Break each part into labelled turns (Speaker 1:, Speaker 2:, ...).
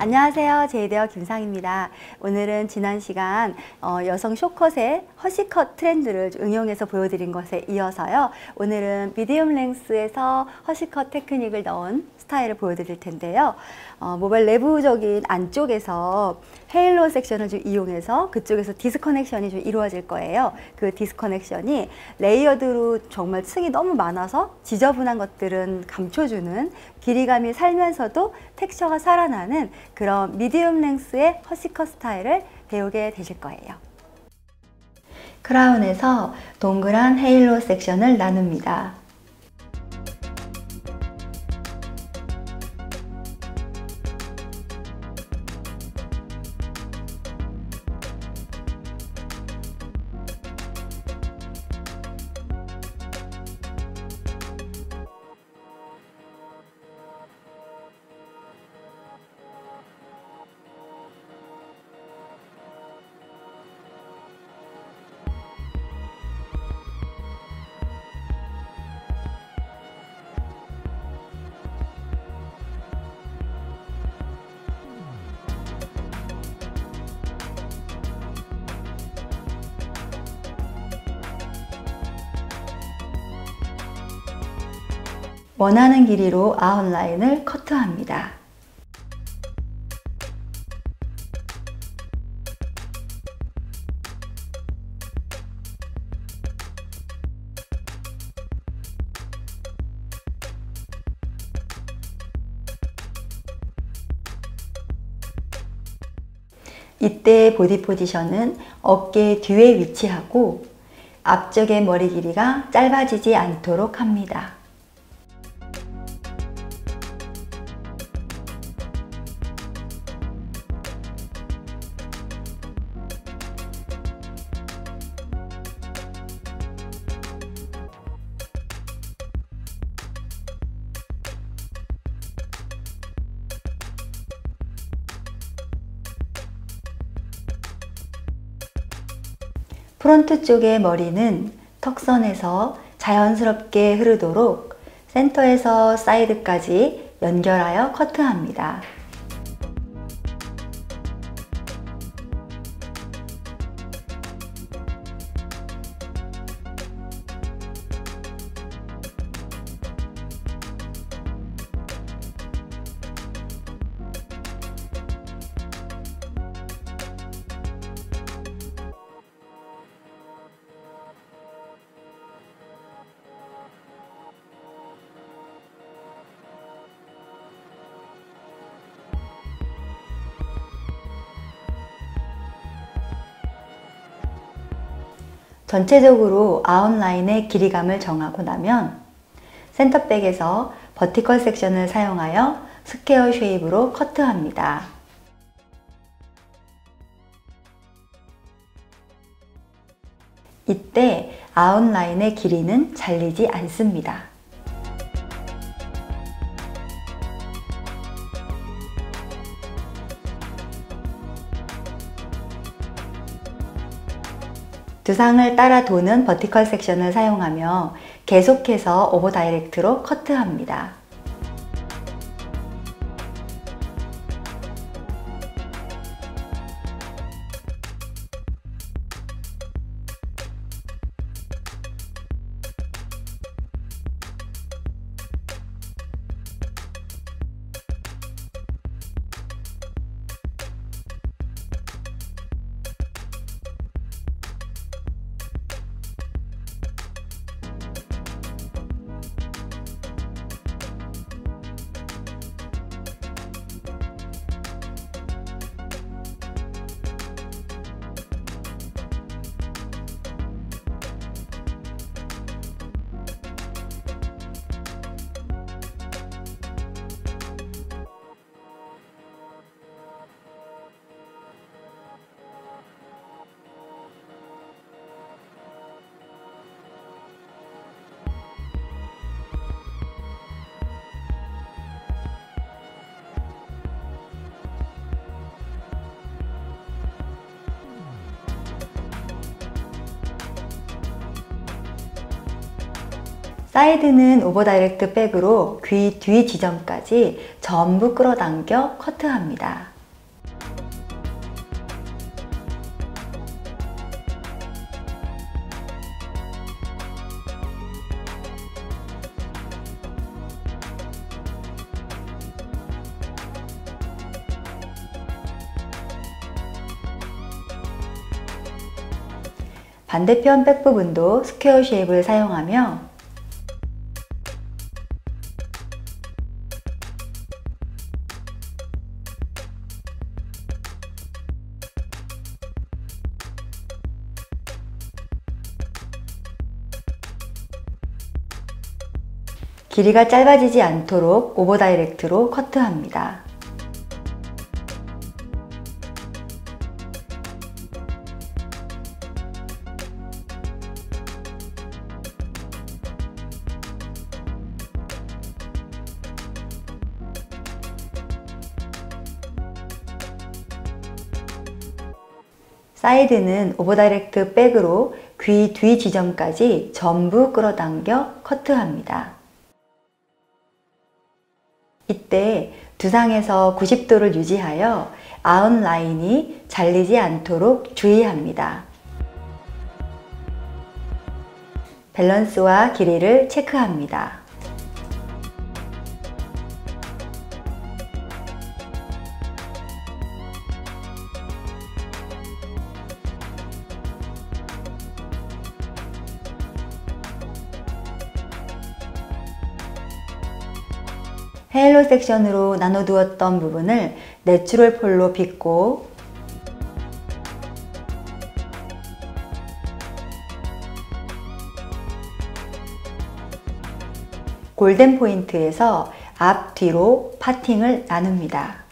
Speaker 1: 안녕하세요. 제이데어 김상입니다. 오늘은 지난 시간 여성 숏컷의 허쉬컷 트렌드를 응용해서 보여드린 것에 이어서요. 오늘은 미디움 랭스에서 허쉬컷 테크닉을 넣은 스타일을 보여드릴 텐데요. 모발 내부적인 안쪽에서 헤일로 섹션을 좀 이용해서 그쪽에서 디스커넥션이 좀 이루어질 거예요. 그 디스커넥션이 레이어드로 정말 층이 너무 많아서 지저분한 것들은 감춰주는, 길이감이 살면서도 텍스처가 살아나는 그런 미디움 랭스의 허쉬컷 스타일을 배우게 되실 거예요. 크라운에서 동그란 헤일로 섹션을 나눕니다. 원하는 길이로 아웃라인을 커트합니다. 이때 보디 포지션은 어깨 뒤에 위치하고 앞쪽의 머리 길이가 짧아지지 않도록 합니다. 프론트 쪽의 머리는 턱선에서 자연스럽게 흐르도록 센터에서 사이드까지 연결하여 커트합니다. 전체적으로 아웃라인의 길이감을 정하고 나면 센터백에서 버티컬 섹션을 사용하여 스퀘어 쉐입으로 커트합니다. 이때 아웃라인의 길이는 잘리지 않습니다. 두상을 따라 도는 버티컬 섹션을 사용하며 계속해서 오버 다이렉트로 커트합니다. 사이드는 오버 다이렉트 백으로 귀 뒤 지점까지 전부 끌어당겨 커트합니다. 반대편 백 부분도 스퀘어 쉐입을 사용하며 길이가 짧아지지 않도록 오버 다이렉트로 커트합니다. 사이드는 오버 다이렉트 백으로 귀 뒤 지점까지 전부 끌어당겨 커트합니다. 이때 두상에서 90도를 유지하여 아웃라인이 잘리지 않도록 주의합니다. 밸런스와 길이를 체크합니다. 헤일로 섹션으로 나눠두었던 부분을 내추럴 폴로 빗고 골든 포인트에서 앞, 뒤로 파팅을 나눕니다.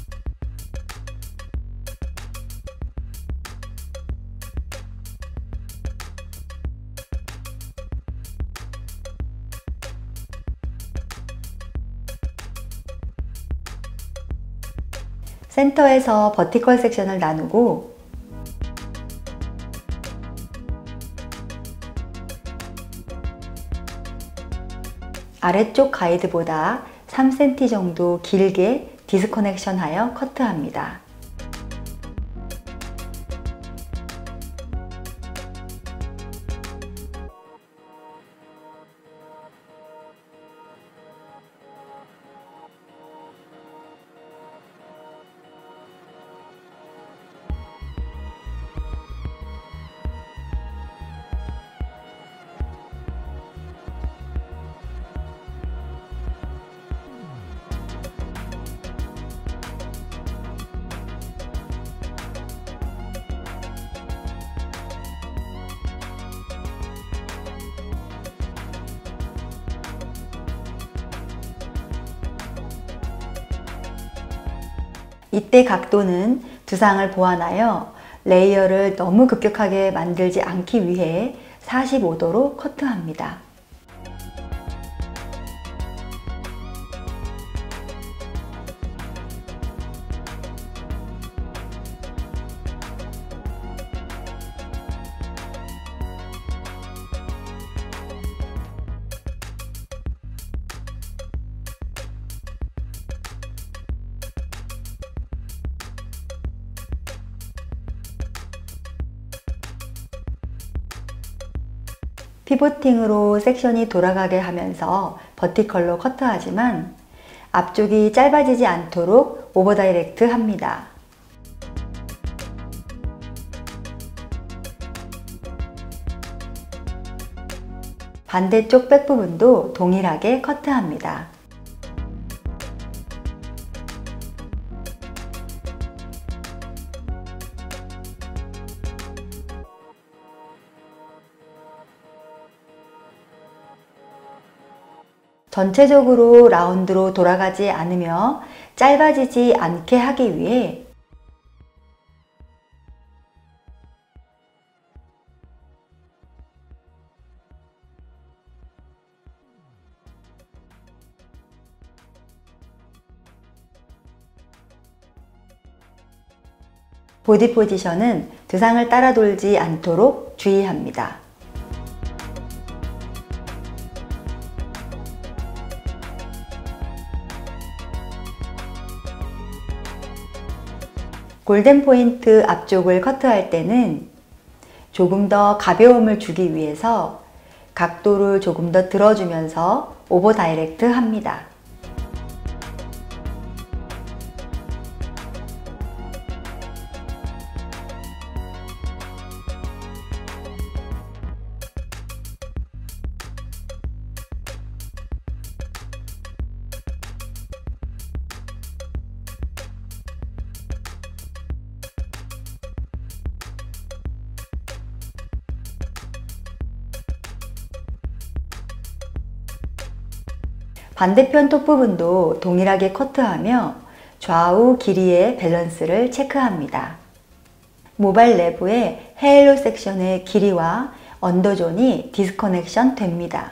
Speaker 1: 센터에서 버티컬 섹션을 나누고 아래쪽 가이드보다 3cm 정도 길게 디스커넥션하여 커트합니다. 이때 각도는 두상을 보완하여 레이어를 너무 급격하게 만들지 않기 위해 45도로 커트합니다. 피보팅으로 섹션이 돌아가게 하면서 버티컬로 커트하지만 앞쪽이 짧아지지 않도록 오버 다이렉트 합니다. 반대쪽 백 부분도 동일하게 커트합니다. 전체적으로 라운드로 돌아가지 않으며 짧아지지 않게 하기 위해 보디 포지션은 두상을 따라 돌지 않도록 주의합니다. 골든 포인트 앞쪽을 커트할 때는 조금 더 가벼움을 주기 위해서 각도를 조금 더 들어주면서 오버 다이렉트 합니다. 반대편 톱 부분도 동일하게 커트하며 좌우 길이의 밸런스를 체크합니다. 모발 내부의 헤일로 섹션의 길이와 언더존이 디스커넥션 됩니다.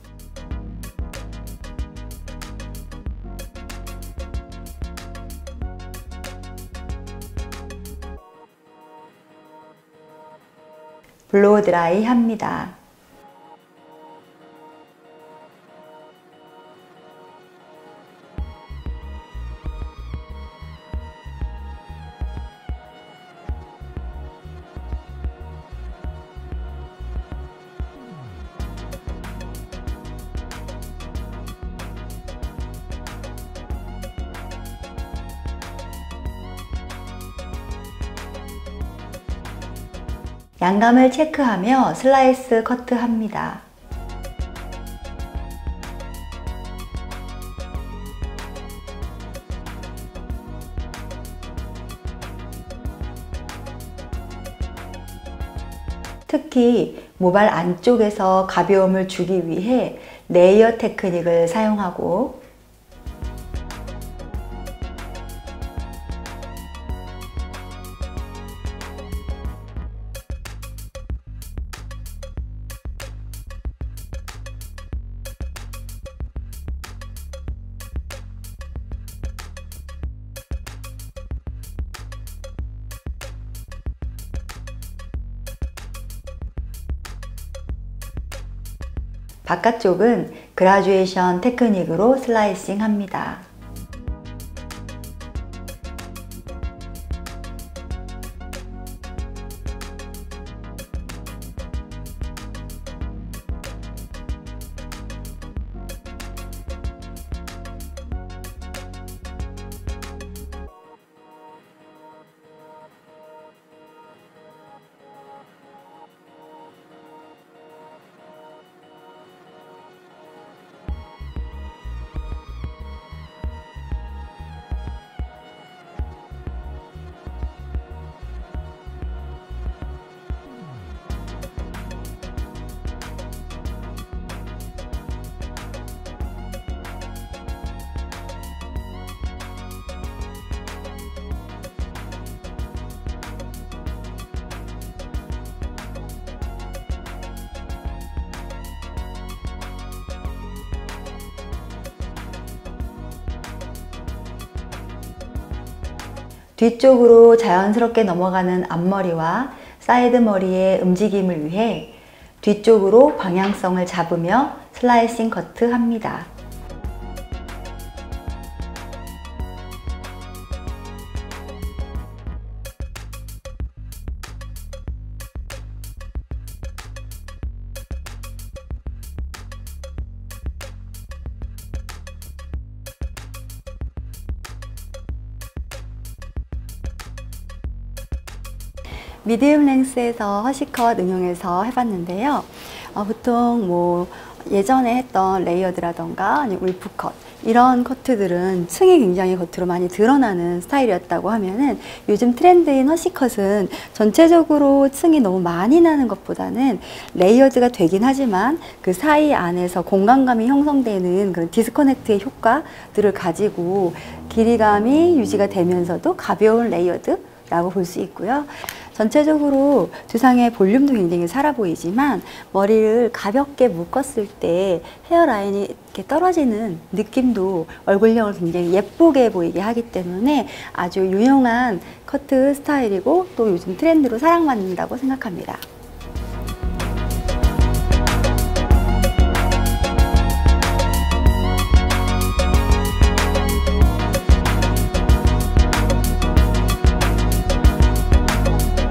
Speaker 1: 블로우 드라이 합니다. 양감을 체크하며 슬라이스 커트합니다. 특히 모발 안쪽에서 가벼움을 주기 위해 레이어 테크닉을 사용하고 바깥쪽은 그라듀에이션 테크닉으로 슬라이싱 합니다. 뒤쪽으로 자연스럽게 넘어가는 앞머리와 사이드 머리의 움직임을 위해 뒤쪽으로 방향성을 잡으며 슬라이싱 커트합니다. 미디움 랭스에서 허쉬컷 응용해서 해봤는데요. 보통 뭐 예전에 했던 레이어드라던가 아니면 울프컷 이런 커트들은 층이 굉장히 겉으로 많이 드러나는 스타일이었다고 하면은 요즘 트렌드인 허쉬컷은 전체적으로 층이 너무 많이 나는 것보다는 레이어드가 되긴 하지만 그 사이 안에서 공간감이 형성되는 그런 디스커넥트의 효과들을 가지고 길이감이 유지가 되면서도 가벼운 레이어드 라고 볼 수 있고요. 전체적으로 두상의 볼륨도 굉장히 살아 보이지만 머리를 가볍게 묶었을 때 헤어라인이 이렇게 떨어지는 느낌도 얼굴형을 굉장히 예쁘게 보이게 하기 때문에 아주 유용한 커트 스타일이고 또 요즘 트렌드로 사랑받는다고 생각합니다.